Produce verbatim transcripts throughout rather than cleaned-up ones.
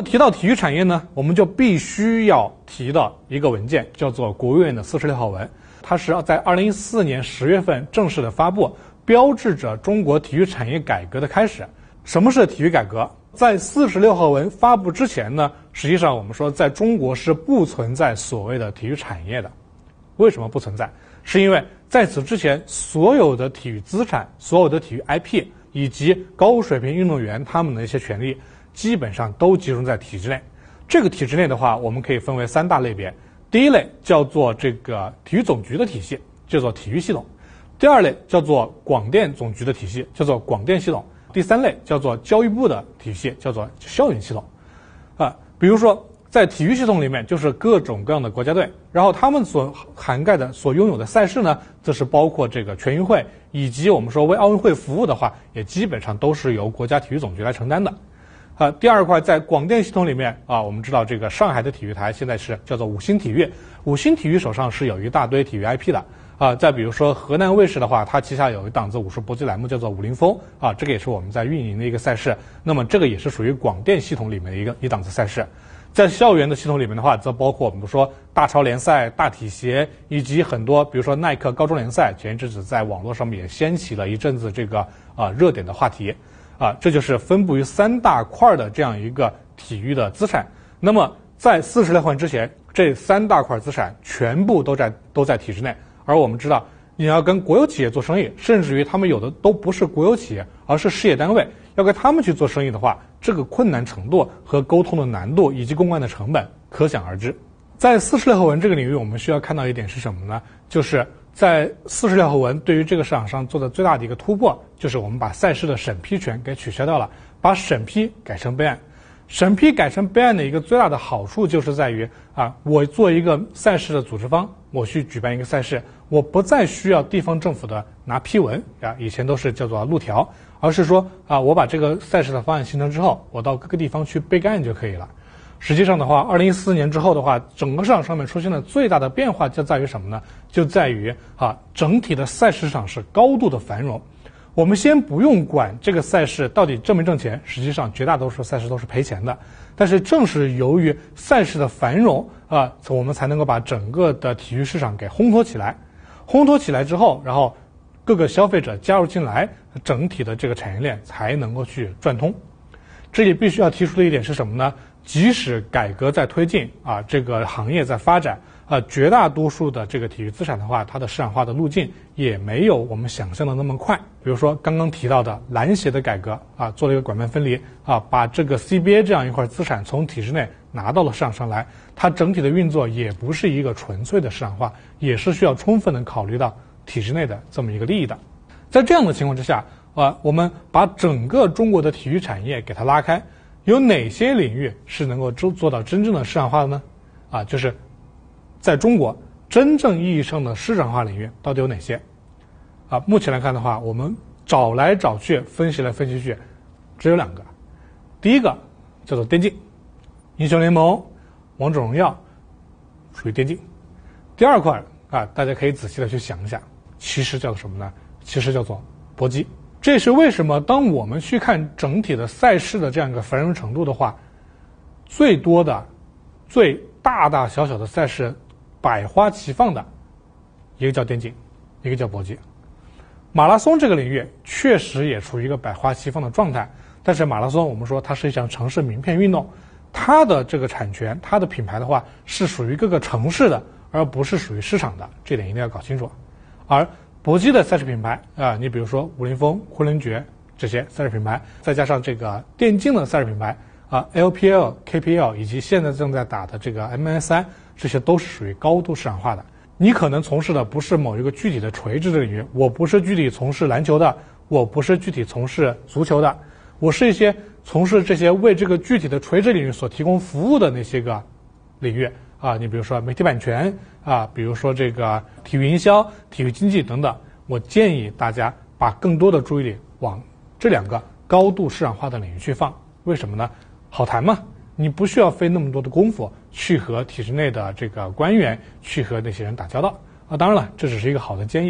提到体育产业呢，我们就必须要提到一个文件，叫做国务院的四十六号文，它是在二零一四年十月份正式的发布，标志着中国体育产业改革的开始。什么是体育改革？在四十六号文发布之前呢，实际上我们说在中国是不存在所谓的体育产业的。为什么不存在？是因为在此之前，所有的体育资产、所有的体育 I P 以及高水平运动员他们的一些权利，基本上都集中在体制内。这个体制内的话，我们可以分为三大类别。第一类叫做这个体育总局的体系，叫做体育系统；第二类叫做广电总局的体系，叫做广电系统；第三类叫做教育部的体系，叫做校园系统。啊，比如说在体育系统里面，就是各种各样的国家队，然后他们所涵盖的、所拥有的赛事呢，这是包括这个全运会，以及我们说为奥运会服务的话，也基本上都是由国家体育总局来承担的。啊，第二块在广电系统里面啊，我们知道这个上海的体育台现在是叫做五星体育，五星体育手上是有一大堆体育 I P 的啊。再比如说河南卫视的话，它旗下有一档子武术搏击栏目叫做武林风啊，这个也是我们在运营的一个赛事。那么这个也是属于广电系统里面的一个一档子赛事。在校园的系统里面的话，则包括我们说大超联赛、大体协，以及很多比如说耐克高中联赛，前一阵子在网络上面也掀起了一阵子这个啊热点的话题。啊，这就是分布于三大块的这样一个体育的资产。那么在四十来环之前，这三大块资产全部都在都在体制内。而我们知道，你要跟国有企业做生意，甚至于他们有的都不是国有企业，而是事业单位，要跟他们去做生意的话，这个困难程度和沟通的难度以及公关的成本可想而知。在四十六号文这个领域，我们需要看到一点是什么呢？就是在四十六号文对于这个市场上做的最大的一个突破，就是我们把赛事的审批权给取消掉了，把审批改成备案。审批改成备案的一个最大的好处就是在于啊，我做一个赛事的组织方，我去举办一个赛事，我不再需要地方政府的拿批文啊，以前都是叫做路条，而是说啊，我把这个赛事的方案形成之后，我到各个地方去备个案就可以了。实际上的话，二零一四年之后的话，整个市场上面出现的最大的变化就在于什么呢？就在于啊，整体的赛事市场是高度的繁荣。我们先不用管这个赛事到底挣没挣钱，实际上绝大多数赛事都是赔钱的。但是正是由于赛事的繁荣啊，我们才能够把整个的体育市场给烘托起来。烘托起来之后，然后各个消费者加入进来，整体的这个产业链才能够去转通。这里必须要提出的一点是什么呢？即使改革在推进啊，这个行业在发展啊，绝大多数的这个体育资产的话，它的市场化的路径也没有我们想象的那么快。比如说刚刚提到的篮协的改革啊，做了一个管办分离啊，把这个 C B A 这样一块资产从体制内拿到了市场上来，它整体的运作也不是一个纯粹的市场化，也是需要充分的考虑到体制内的这么一个利益的。在这样的情况之下啊，我们把整个中国的体育产业给它拉开。有哪些领域是能够做到真正的市场化的呢？啊，就是在中国真正意义上的市场化领域到底有哪些？啊，目前来看的话，我们找来找去，分析来分析去，只有两个。第一个叫做电竞，英雄联盟、王者荣耀属于电竞。第二块啊，大家可以仔细的去想一下，其实叫做什么呢？其实叫做搏击。这是为什么当我们去看整体的赛事的这样一个繁荣程度的话，最多的、最大大小小的赛事百花齐放的，一个叫电竞，一个叫搏击。马拉松这个领域确实也处于一个百花齐放的状态，但是马拉松我们说它是一项城市名片运动，它的这个产权、它的品牌的话是属于各个城市的，而不是属于市场的，这点一定要搞清楚。而搏击的赛事品牌啊，你比如说武林风、昆仑决这些赛事品牌，再加上这个电竞的赛事品牌啊 ，L P L、K P L 以及现在正在打的这个 M S I， 这些都是属于高度市场化的。你可能从事的不是某一个具体的垂直的领域，我不是具体从事篮球的，我不是具体从事足球的，我是一些从事这些为这个具体的垂直领域所提供服务的那些个领域。啊，你比如说媒体版权啊，比如说这个体育营销、体育经济等等，我建议大家把更多的注意力往这两个高度市场化的领域去放。为什么呢？好谈嘛，你不需要费那么多的功夫去和体制内的这个官员去和那些人打交道啊。当然了，这只是一个好的建议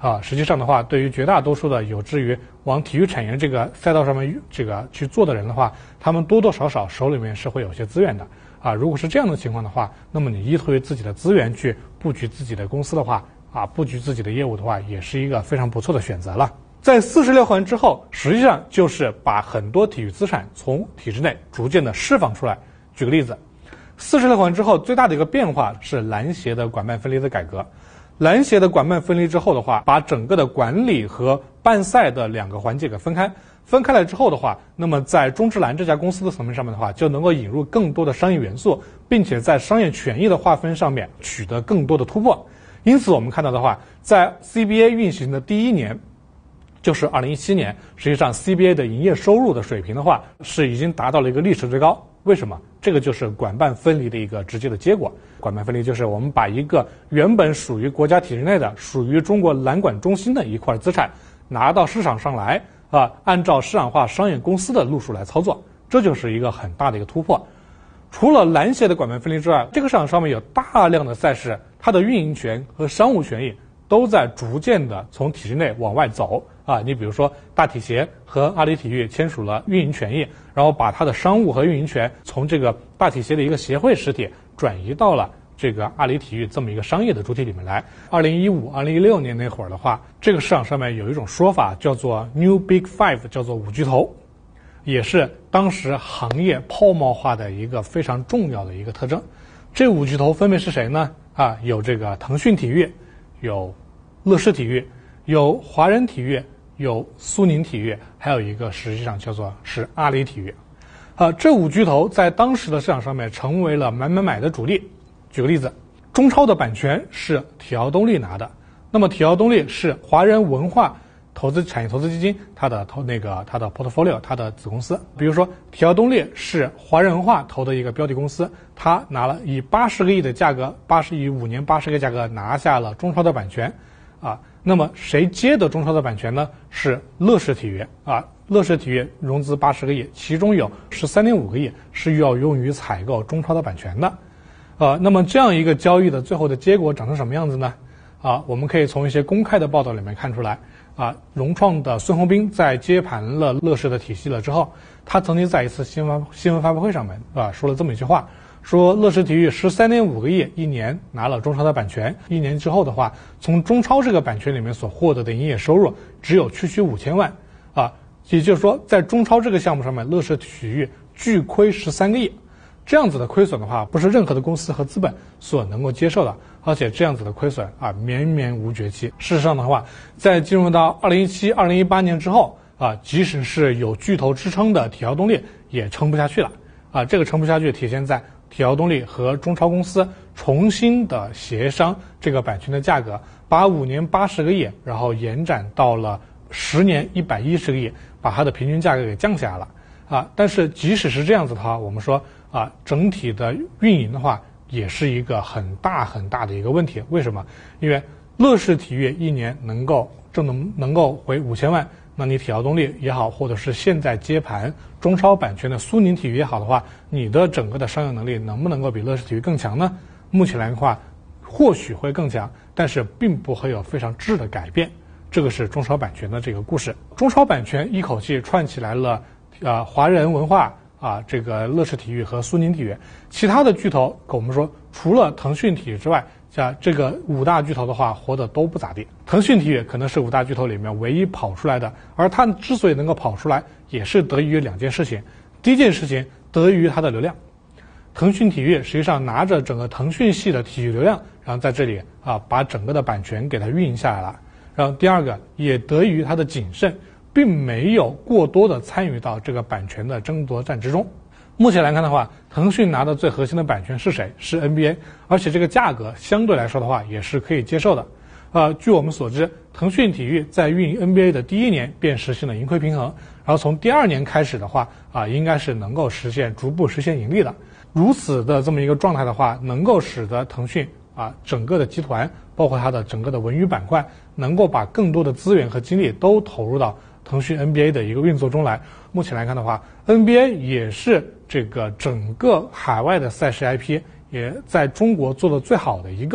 啊，实际上的话，对于绝大多数的有志于往体育产业这个赛道上面这个去做的人的话，他们多多少少手里面是会有些资源的啊。如果是这样的情况的话，那么你依托于自己的资源去布局自己的公司的话，啊，布局自己的业务的话，也是一个非常不错的选择了。在四十六环之后，实际上就是把很多体育资产从体制内逐渐的释放出来。举个例子，四十六环之后最大的一个变化是篮协的管办分离的改革。篮协的管办分离之后的话，把整个的管理和办赛的两个环节给分开。分开来之后的话，那么在中职篮这家公司的层面上面的话，就能够引入更多的商业元素，并且在商业权益的划分上面取得更多的突破。因此我们看到的话，在 C B A 运行的第一年，就是二零一七年，实际上 C B A 的营业收入的水平的话，是已经达到了一个历史最高。为什么？这个就是管办分离的一个直接的结果。管办分离就是我们把一个原本属于国家体制内的、属于中国篮管中心的一块资产拿到市场上来啊，按照市场化商业公司的路数来操作，这就是一个很大的一个突破。除了篮协的管办分离之外，这个市场上面有大量的赛事，它的运营权和商务权益都在逐渐的从体制内往外走啊。你比如说大体协和阿里体育签署了运营权益，然后把它的商务和运营权从这个大体协的一个协会实体转移到了这个阿里体育这么一个商业的主体里面来。二零一五、二零一六年那会儿的话，这个市场上面有一种说法叫做 New Big Five， 叫做五巨头，也是当时行业泡沫化的一个非常重要的一个特征。这五巨头分别是谁呢？啊，有这个腾讯体育，有乐视体育，有华人体育，有苏宁体育，还有一个实际上叫做是阿里体育。啊，这五巨头在当时的市场上面成为了买买买的主力。举个例子，中超的版权是体奥东力拿的，那么体奥东力是华人文化投资产业投资基金它的投那个它的 portfolio 它的子公司。比如说体奥东力是华人文化投的一个标的公司，它拿了以八十个亿的价格，八十亿五年八十个价格拿下了中超的版权啊。那么谁接的中超的版权呢？是乐视体育啊。乐视体育融资八十个亿，其中有十三点五个亿是要用于采购中超的版权的。呃，那么这样一个交易的最后的结果长成什么样子呢？啊，我们可以从一些公开的报道里面看出来。啊，融创的孙宏斌在接盘了乐视的体系了之后，他曾经在一次新闻新闻发布会上面啊说了这么一句话，说乐视体育十三点五个亿一年拿了中超的版权，一年之后的话，从中超这个版权里面所获得的营业收入只有区区五千万啊，也就是说，在中超这个项目上面，乐视体育巨亏十三个亿。这样子的亏损的话，不是任何的公司和资本所能够接受的，而且这样子的亏损啊，绵绵无绝期。事实上的话，在进入到二零一七、二零一八年之后啊，即使是有巨头支撑的体奥东力也撑不下去了啊。这个撑不下去体现在体奥东力和中超公司重新的协商这个版权的价格，把五年八十个亿，然后延展到了十年一百一十个亿，把它的平均价格给降下来了啊。但是即使是这样子的话，我们说啊，整体的运营的话，也是一个很大很大的一个问题。为什么？因为乐视体育一年能够挣能能够回五千万，那你体奥东力也好，或者是现在接盘中超版权的苏宁体育也好的话，你的整个的商业能力能不能够比乐视体育更强呢？目前来的话，或许会更强，但是并不会有非常质的改变。这个是中超版权的这个故事。中超版权一口气串起来了，呃，华人文化。啊，这个乐视体育和苏宁体育，其他的巨头，我们说除了腾讯体育之外，像这个五大巨头的话，活得都不咋地。腾讯体育可能是五大巨头里面唯一跑出来的，而它之所以能够跑出来，也是得益于两件事情。第一件事情得益于它的流量，腾讯体育实际上拿着整个腾讯系的体育流量，然后在这里啊把整个的版权给它运营下来了。然后第二个也得益于它的谨慎。并没有过多的参与到这个版权的争夺战之中。目前来看的话，腾讯拿的最核心的版权是谁？是 N B A， 而且这个价格相对来说的话也是可以接受的。呃，据我们所知，腾讯体育在运营 N B A 的第一年便实现了盈亏平衡，然后从第二年开始的话啊，应该是能够实现逐步实现盈利的。如此的这么一个状态的话，能够使得腾讯啊整个的集团，包括它的整个的文娱板块，能够把更多的资源和精力都投入到腾讯 N B A 的一个运作中来。目前来看的话 ，N B A 也是这个整个海外的赛事 I P 也在中国做的最好的一个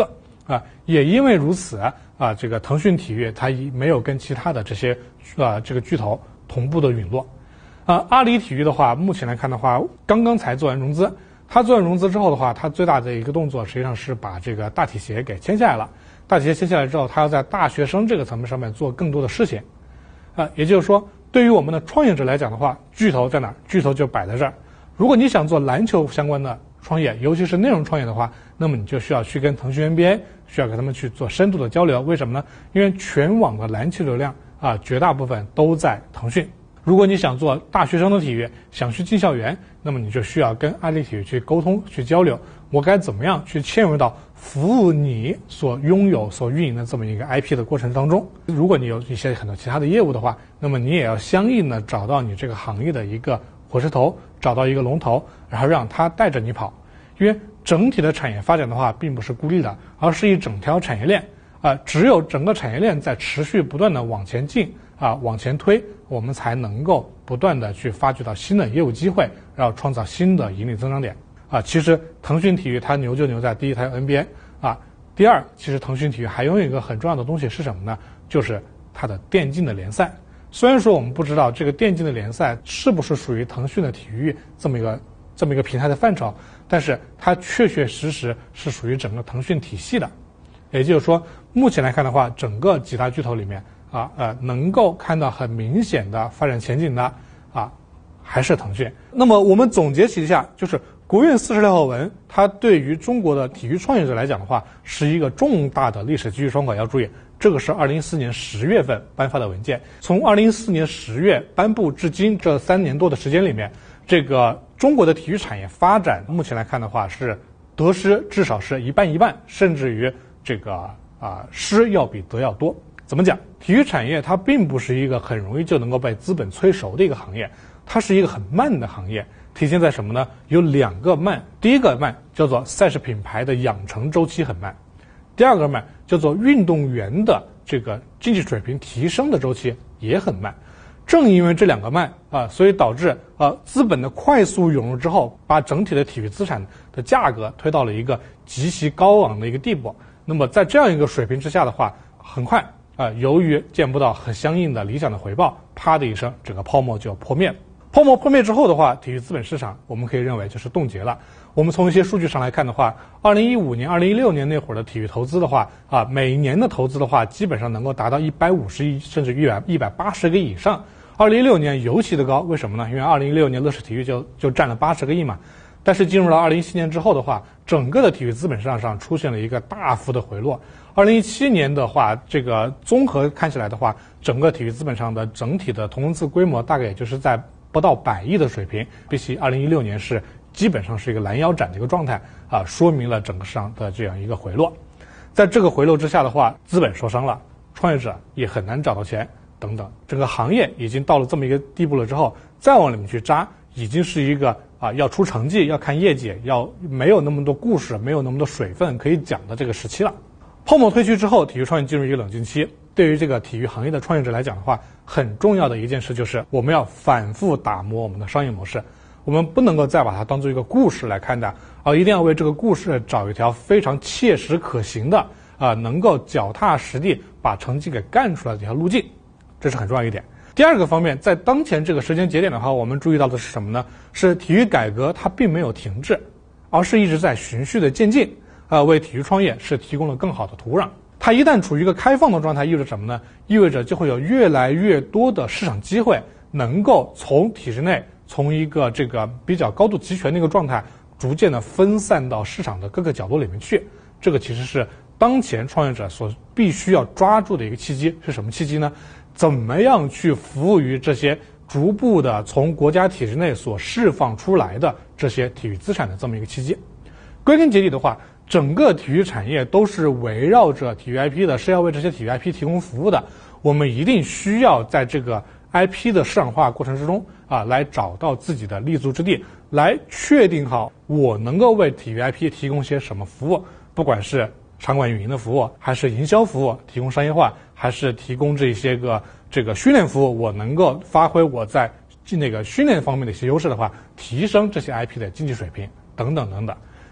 啊，也因为如此啊，这个腾讯体育它没有跟其他的这些啊这个巨头同步的陨落。啊，阿里体育的话，目前来看的话，刚刚才做完融资。它做完融资之后的话，它最大的一个动作实际上是把这个大体协给签下来了。大体协签下来之后，它要在大学生这个层面上面做更多的事情。啊，也就是说，对于我们的创业者来讲的话，巨头在哪儿？巨头就摆在这儿。如果你想做篮球相关的创业，尤其是内容创业的话，那么你就需要去跟腾讯 N B A 需要跟他们去做深度的交流。为什么呢？因为全网的篮球流量啊，绝大部分都在腾讯。如果你想做大学生的体育，想去进校园，那么你就需要跟阿里体育去沟通、去交流，我该怎么样去嵌入到服务你所拥有、所运营的这么一个 I P 的过程当中。如果你有一些很多其他的业务的话，那么你也要相应的找到你这个行业的一个火车头，找到一个龙头，然后让他带着你跑。因为整体的产业发展的话，并不是孤立的，而是一整条产业链啊、呃，只有整个产业链在持续不断的往前进啊、往前推，我们才能够不断的去发掘到新的业务机会，然后创造新的盈利增长点啊。其实腾讯体育它牛就牛在第一，它有 N B A 啊，第二，其实腾讯体育还拥有一个很重要的东西是什么呢？就是它的电竞的联赛。虽然说我们不知道这个电竞的联赛是不是属于腾讯的体育这么一个这么一个平台的范畴，但是它确确实实是属于整个腾讯体系的。也就是说，目前来看的话，整个几大巨头里面啊呃能够看到很明显的发展前景的啊还是腾讯。那么我们总结起一下，就是国务院四十六号文，它对于中国的体育创业者来讲的话，是一个重大的历史机遇窗口。要注意，这个是二零一四年十月份颁发的文件，从二零一四年十月颁布至今这三年多的时间里面，这个中国的体育产业发展目前来看的话是得失至少是一半一半，甚至于这个啊、呃、失要比得要多。怎么讲？体育产业它并不是一个很容易就能够被资本催熟的一个行业，它是一个很慢的行业。体现在什么呢？有两个慢。第一个慢叫做赛事品牌的养成周期很慢，第二个慢叫做运动员的这个竞技水平提升的周期也很慢。正因为这两个慢啊、呃，所以导致呃资本的快速涌入之后，把整体的体育资产的价格推到了一个极其高昂的一个地步。那么在这样一个水平之下的话，很快啊、呃，由于见不到很相应的理想的回报，啪的一声，整个泡沫就破灭了。泡沫破灭之后的话，体育资本市场我们可以认为就是冻结了。我们从一些数据上来看的话，二零一五年、二零一六年那会儿的体育投资的话，啊，每年的投资的话，基本上能够达到一百五十亿，甚至一百一百八十个亿以上。二零一六年尤其的高，为什么呢？因为二零一六年乐视体育就就占了八十个亿嘛。但是进入了二零一七年之后的话，整个的体育资本市场上出现了一个大幅的回落。二零一七年的话，这个综合看起来的话，整个体育资本上的整体的同融资规模大概也就是在不到百亿的水平，比起二零一六年是基本上是一个拦腰斩的一个状态啊，说明了整个市场的这样一个回落。在这个回落之下的话，资本受伤了，创业者也很难找到钱等等，整个行业已经到了这么一个地步了之后，再往里面去扎，已经是一个啊要出成绩、要看业绩、要没有那么多故事、没有那么多水分可以讲的这个时期了。泡沫退去之后，体育创业进入一个冷静期。对于这个体育行业的创业者来讲的话，很重要的一件事就是我们要反复打磨我们的商业模式，我们不能够再把它当做一个故事来看待，而一定要为这个故事找一条非常切实可行的啊、呃，能够脚踏实地把成绩给干出来的这条路径，这是很重要一点。第二个方面，在当前这个时间节点的话，我们注意到的是什么呢？是体育改革它并没有停滞，而是一直在循序的渐进，呃，为体育创业是提供了更好的土壤。它一旦处于一个开放的状态，意味着什么呢？意味着就会有越来越多的市场机会能够从体制内，从一个这个比较高度集权的一个状态，逐渐的分散到市场的各个角落里面去。这个其实是当前创业者所必须要抓住的一个契机。是什么契机呢？怎么样去服务于这些逐步的从国家体制内所释放出来的这些体育资产的这么一个契机。归根结底的话，整个体育产业都是围绕着体育 I P 的，是要为这些体育 I P 提供服务的。我们一定需要在这个 I P 的市场化过程之中啊，来找到自己的立足之地，来确定好我能够为体育 I P 提供些什么服务，不管是场馆运营的服务，还是营销服务，提供商业化，还是提供这些个这个训练服务，我能够发挥我在那个训练方面的一些优势的话，提升这些 I P 的经济水平等等等等。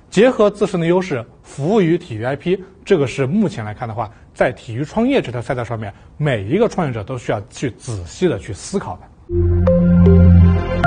结合自身的优势，服务于体育 I P， 这个是目前来看的话，在体育创业这条赛道上面，每一个创业者都需要去仔细的去思考的。